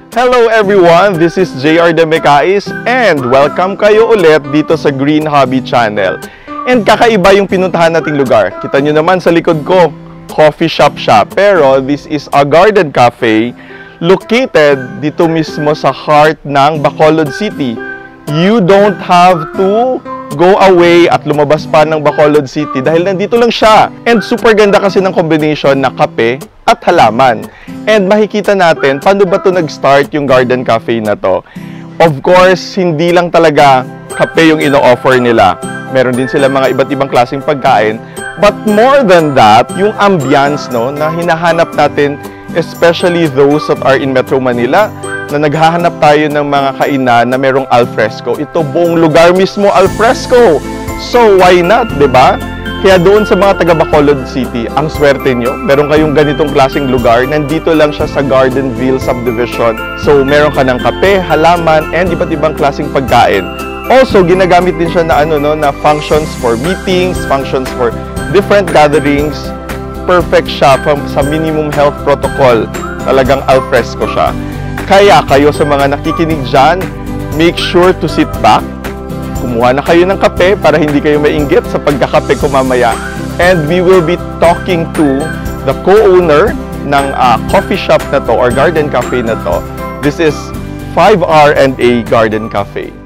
Hello everyone, this is JR Demekais and welcome kayo ulit dito sa Green Hobby Channel. And kakaiba yung pinuntahan nating lugar. Kita nyo naman sa likod ko, coffee shop siya. Pero this is a garden cafe located dito mismo sa heart ng Bacolod City. You don't have to go away at lumabas pa ng Bacolod City dahil nandito lang siya. And super ganda kasi ng combination na kape at halaman. And makikita natin paano ba ito nag-start yung garden cafe na to. Of course, hindi lang talaga kape yung ino-offer nila. Meron din sila mga iba't ibang klaseng pagkain. But more than that, yung ambience no, na hinahanap natin, especially those that are in Metro Manila, na naghahanap tayo ng mga kainan na merong alfresco. Ito buong lugar mismo alfresco. So why not, 'di ba? Kaya doon sa mga taga Bacolod City, ang swerte nyo, meron kayong ganitong klaseng lugar, nandito lang siya sa Gardenville Subdivision. So meron ka ng kape, halaman, and iba't ibang klaseng pagkain. Also, ginagamit din siya na na functions for meetings, functions for different gatherings. Perfect siya sa minimum health protocol. Talagang alfresco siya. Kaya kayo sa mga nakikinig dyan, make sure to sit back. Kumuha na kayo ng kape para hindi kayo mainggit sa pagkakape ko mamaya. And we will be talking to the co-owner ng coffee shop na to or garden cafe na to. This is 5R&A Garden Cafe.